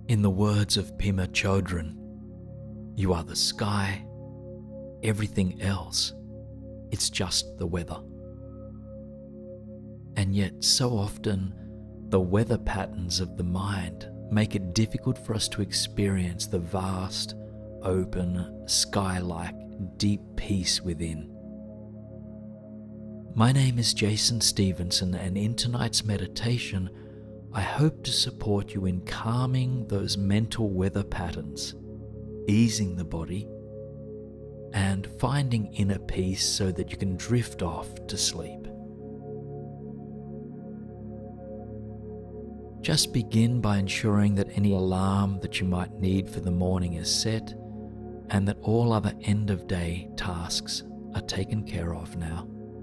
In the words of Pema Chodron, you are the sky, everything else, it's just the weather. And yet so often, the weather patterns of the mind make it difficult for us to experience the vast, open, sky-like, deep peace within. My name is Jason Stevenson, and in tonight's meditation, I hope to support you in calming those mental weather patterns, easing the body, and finding inner peace so that you can drift off to sleep. Just begin by ensuring that any alarm that you might need for the morning is set, and that all other end-of-day tasks are taken care of now.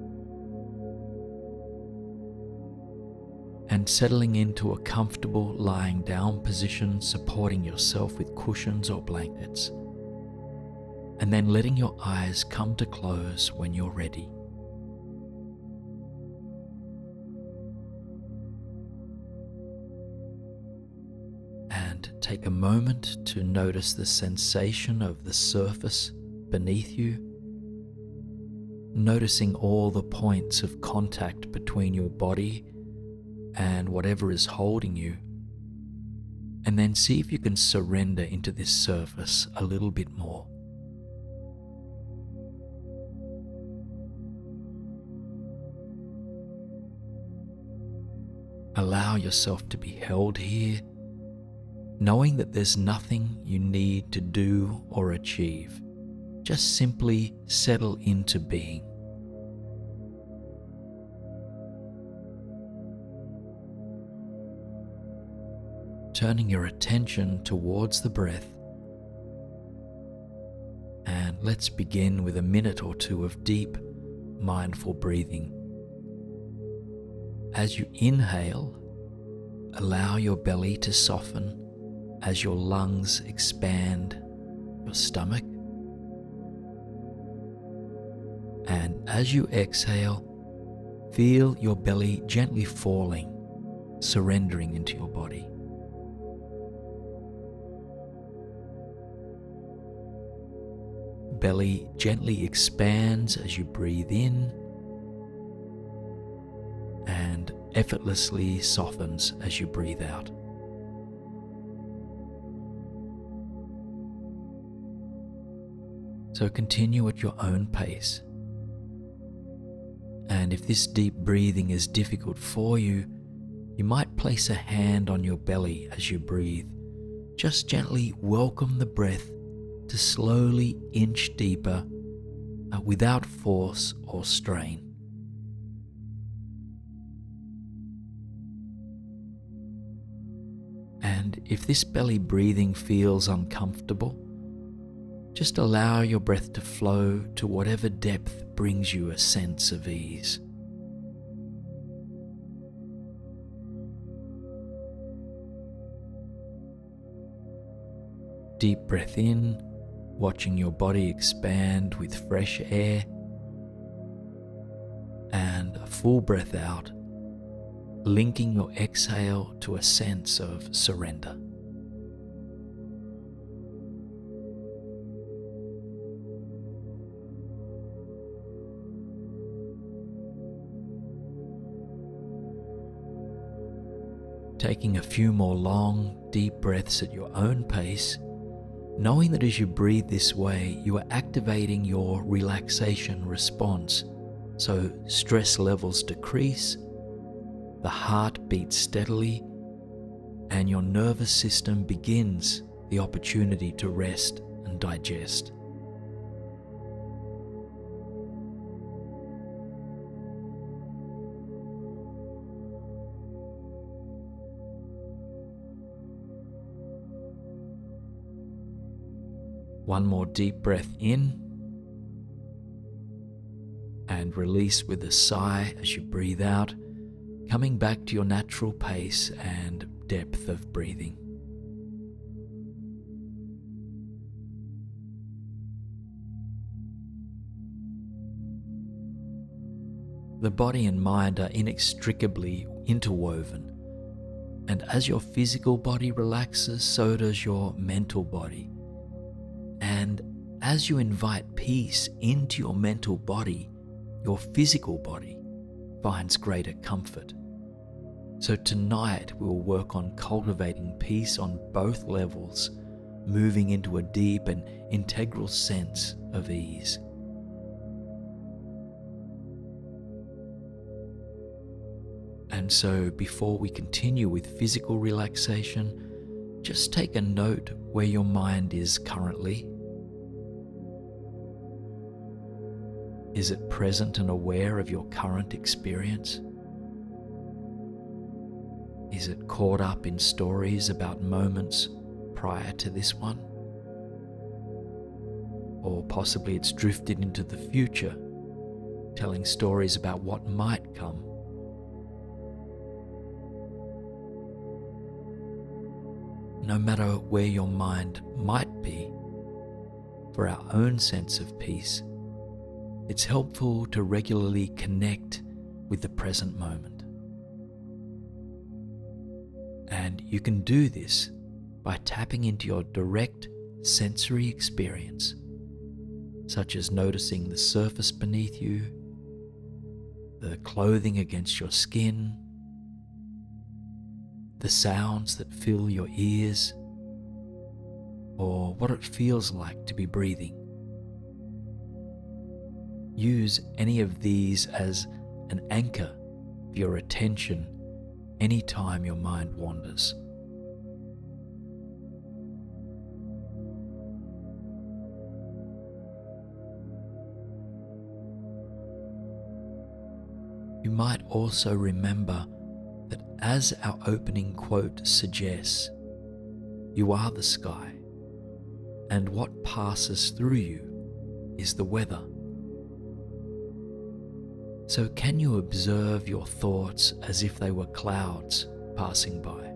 And settling into a comfortable lying down position, supporting yourself with cushions or blankets, and then letting your eyes come to close when you're ready. And take a moment to notice the sensation of the surface beneath you, noticing all the points of contact between your body and whatever is holding you, and then see if you can surrender into this surface a little bit more. Allow yourself to be held here, knowing that there's nothing you need to do or achieve. Just simply settle into being. Turning your attention towards the breath, and let's begin with a minute or two of deep, mindful breathing. As you inhale, allow your belly to soften as your lungs expand your stomach. And as you exhale, feel your belly gently falling, surrendering into your body. Belly gently expands as you breathe in and effortlessly softens as you breathe out. So continue at your own pace. And if this deep breathing is difficult for you, you might place a hand on your belly as you breathe. Just gently welcome the breath to slowly inch deeper without force or strain. And if this belly breathing feels uncomfortable, just allow your breath to flow to whatever depth brings you a sense of ease. Deep breath in, watching your body expand with fresh air, and a full breath out, linking your exhale to a sense of surrender. Taking a few more long, deep breaths at your own pace, knowing that as you breathe this way, you are activating your relaxation response, so stress levels decrease, the heart beats steadily, and your nervous system begins the opportunity to rest and digest. One more deep breath in, and release with a sigh as you breathe out, coming back to your natural pace and depth of breathing. The body and mind are inextricably interwoven, And as your physical body relaxes, so does your mental body. And as you invite peace into your mental body, your physical body finds greater comfort. So tonight we'll work on cultivating peace on both levels, moving into a deep and integral sense of ease. And so before we continue with physical relaxation, just take a note where your mind is currently. Is it present and aware of your current experience? Is it caught up in stories about moments prior to this one? Or possibly it's drifted into the future, telling stories about what might come. No matter where your mind might be, for our own sense of peace, it's helpful to regularly connect with the present moment. And you can do this by tapping into your direct sensory experience, such as noticing the surface beneath you, the clothing against your skin, the sounds that fill your ears, or what it feels like to be breathing. Use any of these as an anchor for your attention anytime your mind wanders. You might also remember that, as our opening quote suggests, you are the sky, and what passes through you is the weather. So can you observe your thoughts as if they were clouds passing by?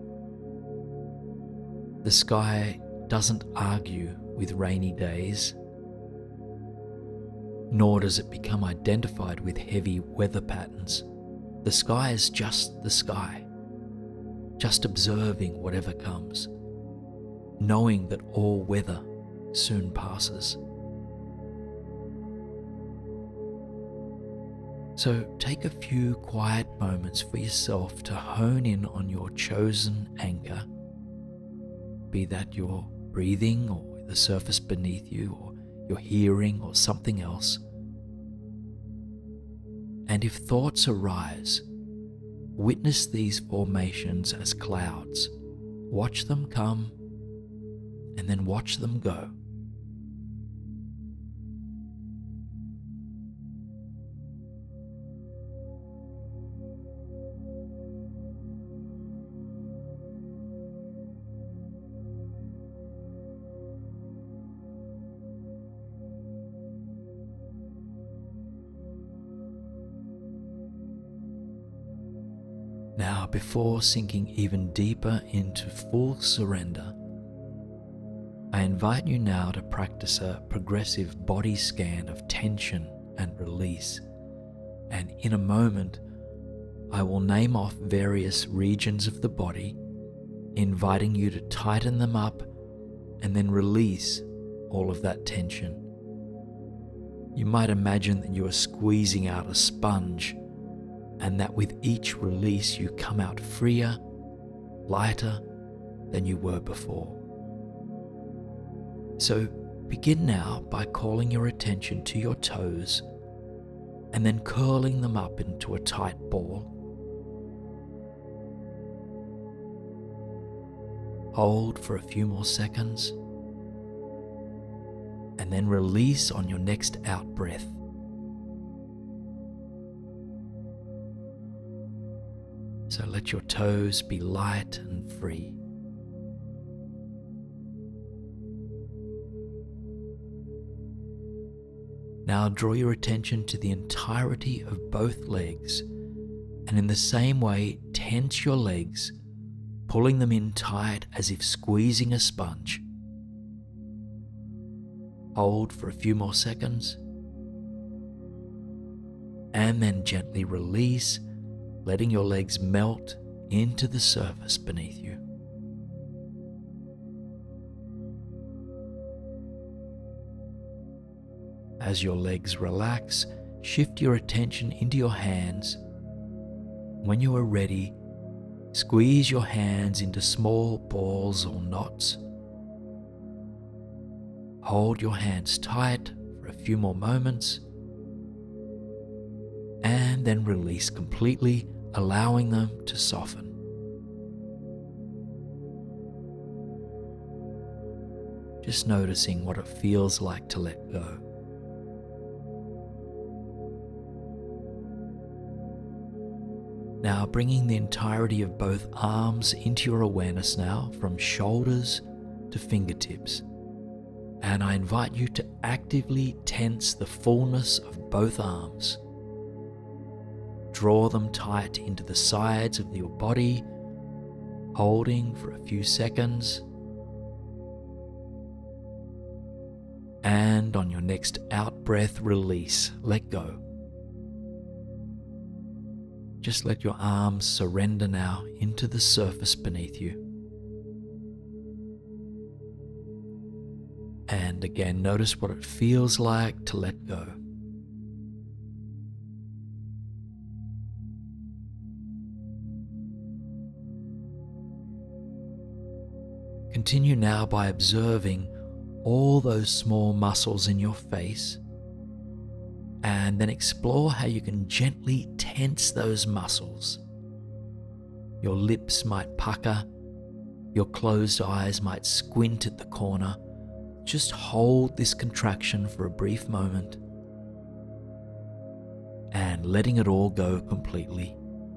The sky doesn't argue with rainy days, nor does it become identified with heavy weather patterns. The sky is just the sky, just observing whatever comes, knowing that all weather soon passes. So take a few quiet moments for yourself to hone in on your chosen anchor, be that your breathing or the surface beneath you or your hearing or something else. And if thoughts arise, witness these formations as clouds. Watch them come and then watch them go. Now, before sinking even deeper into full surrender, I invite you now to practice a progressive body scan of tension and release. And in a moment, I will name off various regions of the body, inviting you to tighten them up and then release all of that tension. You might imagine that you are squeezing out a sponge, and that with each release you come out freer, lighter than you were before. So begin now by calling your attention to your toes and then curling them up into a tight ball. Hold for a few more seconds and then release on your next out breath. So let your toes be light and free. Now draw your attention to the entirety of both legs, and in the same way tense your legs, pulling them in tight as if squeezing a sponge. Hold for a few more seconds, and then gently release, letting your legs melt into the surface beneath you. As your legs relax, shift your attention into your hands. When you are ready, squeeze your hands into small balls or knots. Hold your hands tight for a few more moments, and then release completely, allowing them to soften. Just noticing what it feels like to let go. Now bringing the entirety of both arms into your awareness now, from shoulders to fingertips. And I invite you to actively tense the fullness of both arms. Draw them tight into the sides of your body, holding for a few seconds. And on your next out breath, release, let go. Just let your arms surrender now into the surface beneath you. And again, notice what it feels like to let go. Continue now by observing all those small muscles in your face, and then explore how you can gently tense those muscles. Your lips might pucker, your closed eyes might squint at the corner. Just hold this contraction for a brief moment and letting it all go completely.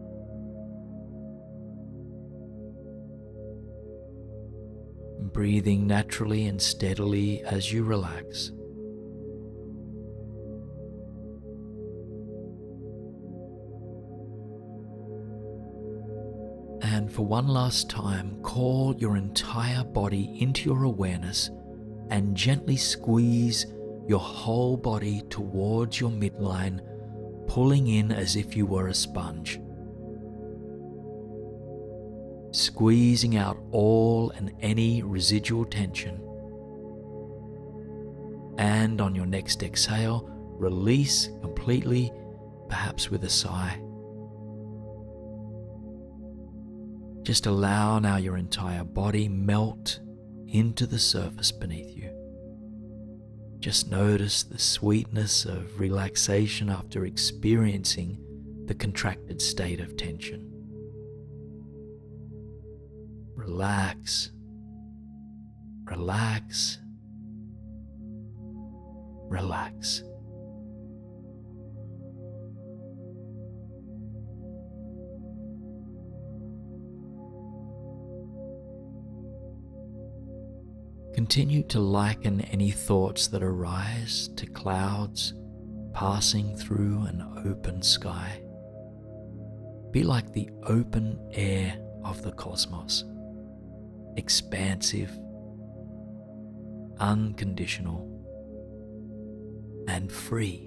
Breathing naturally and steadily as you relax. And for one last time, call your entire body into your awareness and gently squeeze your whole body towards your midline, pulling in as if you were a sponge. Squeezing out all and any residual tension. And on your next exhale, release completely, perhaps with a sigh. Just allow now your entire body melt into the surface beneath you. Just notice the sweetness of relaxation after experiencing the contracted state of tension. Relax, relax, relax. Continue to liken any thoughts that arise to clouds passing through an open sky. Be like the open air of the cosmos, expansive, unconditional, and free.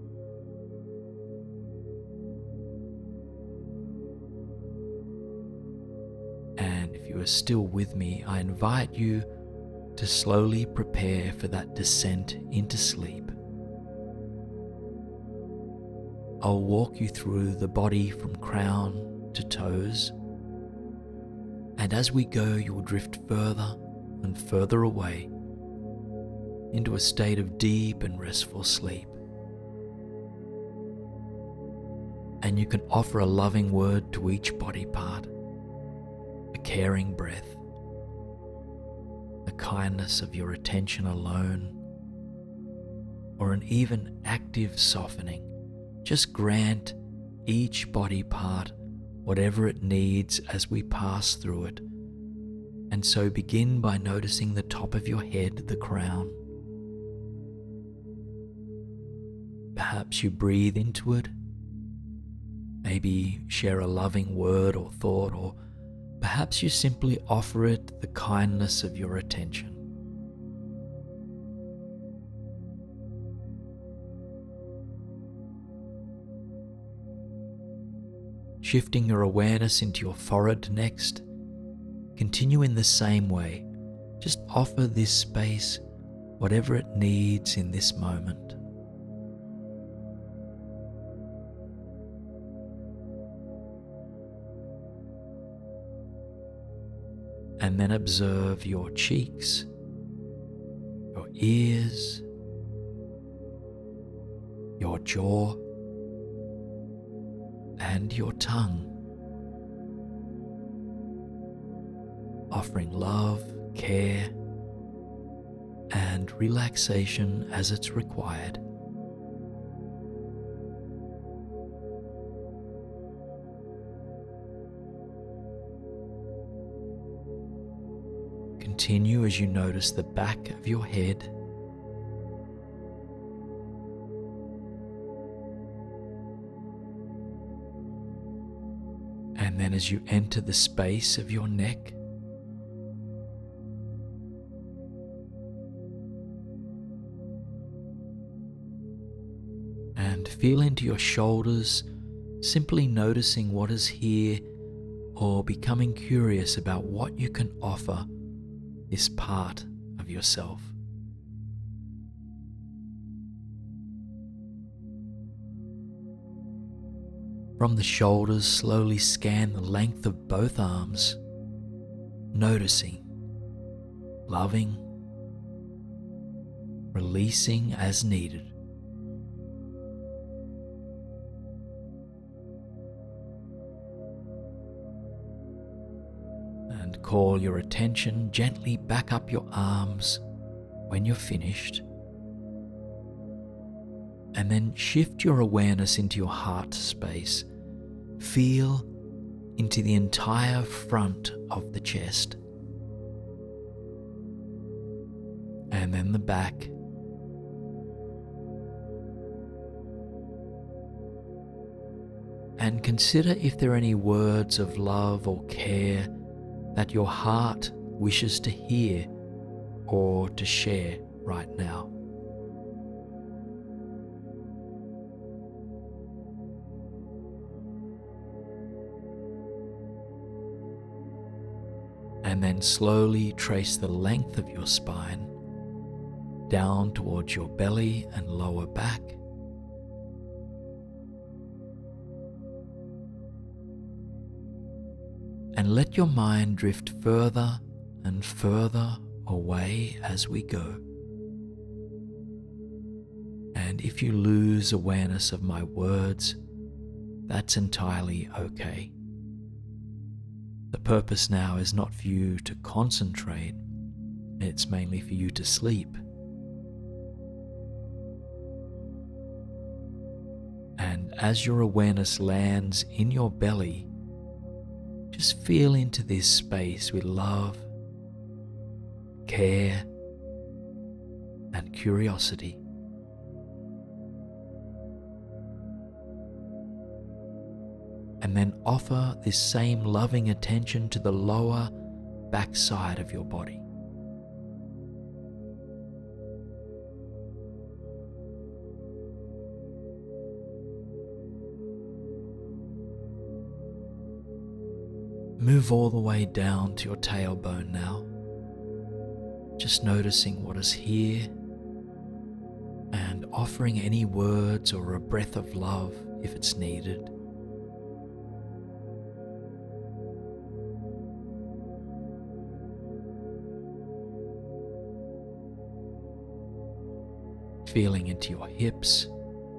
And if you are still with me, I invite you to slowly prepare for that descent into sleep. I'll walk you through the body from crown to toes, and as we go, you will drift further and further away into a state of deep and restful sleep. And you can offer a loving word to each body part, a caring breath, the kindness of your attention alone, or an even active softening. Just grant each body part whatever it needs as we pass through it. And so begin by noticing the top of your head, the crown. Perhaps you breathe into it. Maybe share a loving word or thought, or perhaps you simply offer it the kindness of your attention. Shifting your awareness into your forehead next, continue in the same way. Just offer this space whatever it needs in this moment. And then observe your cheeks, your ears, your jaw, and your tongue, offering love, care, and relaxation as it's required. Continue as you notice the back of your head, and then as you enter the space of your neck, and feel into your shoulders, simply noticing what is here or becoming curious about what you can offer this part of yourself. From the shoulders, slowly scan the length of both arms, noticing, loving, releasing as needed. And call your attention gently back up your arms when you're finished. And then shift your awareness into your heart space. Feel into the entire front of the chest. And then the back. And consider if there are any words of love or care that your heart wishes to hear or to share right now. And then slowly trace the length of your spine down towards your belly and lower back. And let your mind drift further and further away as we go. And if you lose awareness of my words, that's entirely okay. The purpose now is not for you to concentrate, it's mainly for you to sleep. And as your awareness lands in your belly, just feel into this space with love, care, and curiosity. And then offer this same loving attention to the lower back side of your body. Move all the way down to your tailbone now, just noticing what is here and offering any words or a breath of love if it's needed. Feeling into your hips,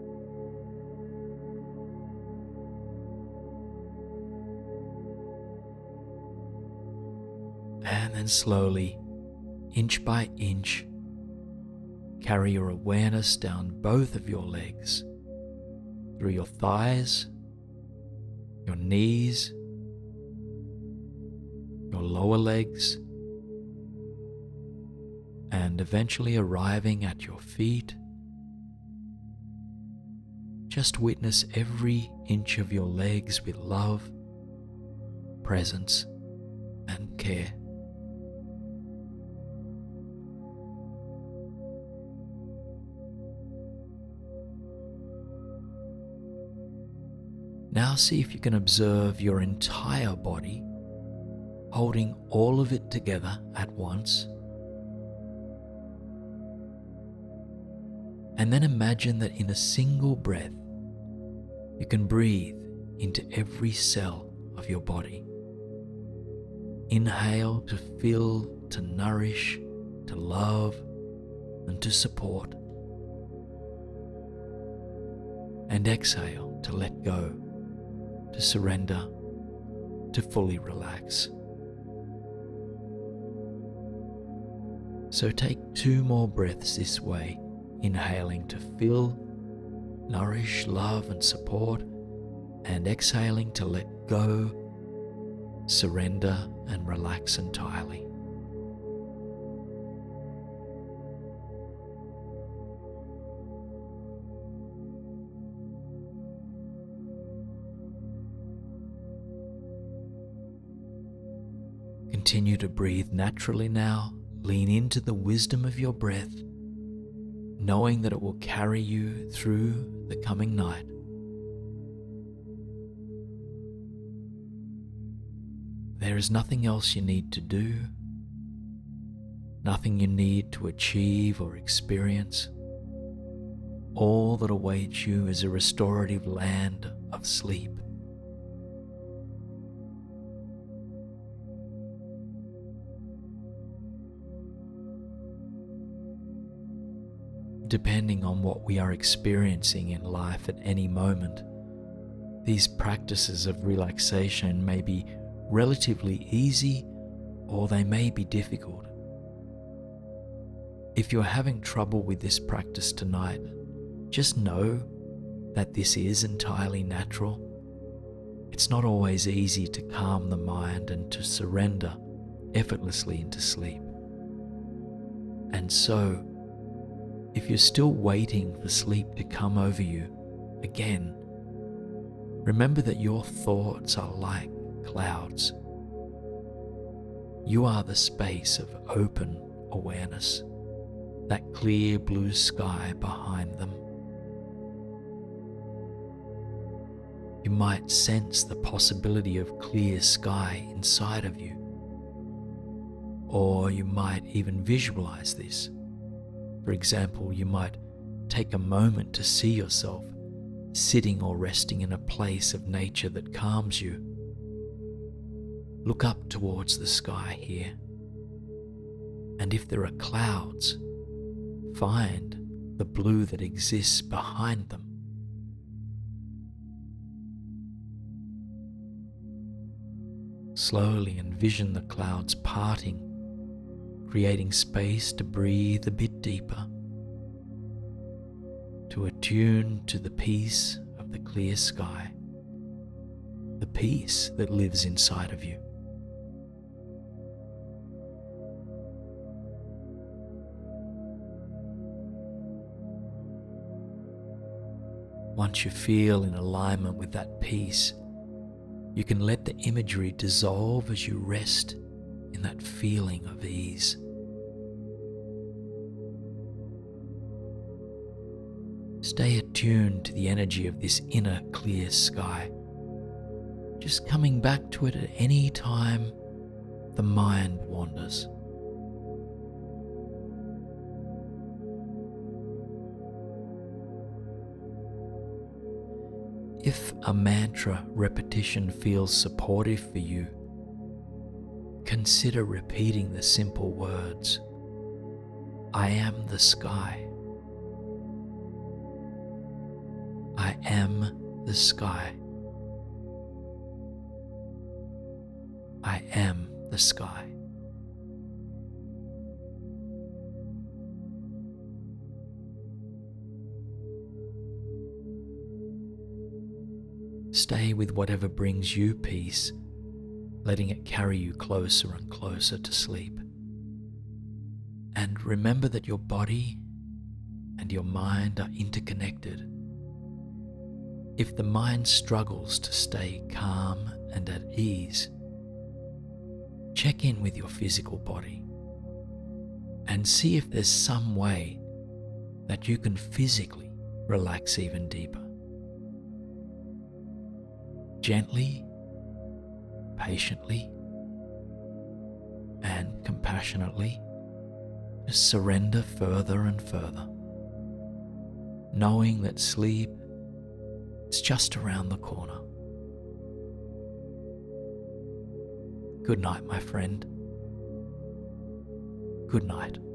and then slowly, inch by inch, carry your awareness down both of your legs, through your thighs, your knees, your lower legs, and eventually arriving at your feet. Just witness every inch of your legs with love, presence, and care. Now see if you can observe your entire body, holding all of it together at once. And then imagine that in a single breath, you can breathe into every cell of your body. Inhale to fill, to nourish, to love, and to support. And exhale to let go, to surrender, to fully relax. So take 2 more breaths this way, inhaling to fill, nourish, love, and support, and exhaling to let go, surrender, and relax entirely. Continue to breathe naturally now. Lean into the wisdom of your breath, knowing that it will carry you through the coming night. There is nothing else you need to do, nothing you need to achieve or experience. All that awaits you is a restorative land of sleep. Depending on what we are experiencing in life at any moment, these practices of relaxation may be relatively easy or they may be difficult. If you're having trouble with this practice tonight, just know that this is entirely natural. It's not always easy to calm the mind and to surrender effortlessly into sleep. And so, if you're still waiting for sleep to come over you, again, remember that your thoughts are like clouds. You are the space of open awareness, that clear blue sky behind them. You might sense the possibility of clear sky inside of you, or you might even visualize this. For example, you might take a moment to see yourself sitting or resting in a place of nature that calms you. Look up towards the sky here, and if there are clouds, find the blue that exists behind them. Slowly envision the clouds parting, creating space to breathe a bit deeper, to attune to the peace of the clear sky, the peace that lives inside of you. Once you feel in alignment with that peace, you can let the imagery dissolve as you rest in that feeling of ease. Stay attuned to the energy of this inner clear sky, just coming back to it at any time the mind wanders. If a mantra repetition feels supportive for you, consider repeating the simple words, I am the sky. I am the sky. I am the sky. Stay with whatever brings you peace, letting it carry you closer and closer to sleep. And remember that your body and your mind are interconnected. If the mind struggles to stay calm and at ease, check in with your physical body and see if there's some way that you can physically relax even deeper. gently, patiently, and compassionately, just surrender further and further, knowing that sleep is just around the corner. Good night, my friend. Good night.